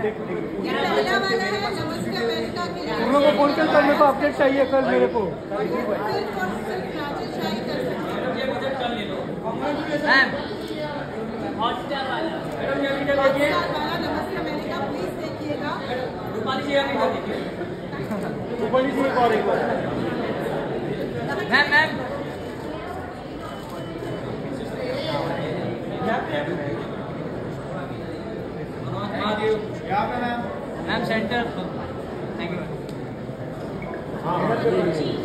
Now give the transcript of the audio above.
तुम लोग को फोन कर मेरे को अपडेट चाहिए कल मेरे को। हॉटस्टार वाला नमस्ते मैंने कहा प्लीज देखिएगा। रूपाली जी एक और ma'am ma'am centre. Thank you.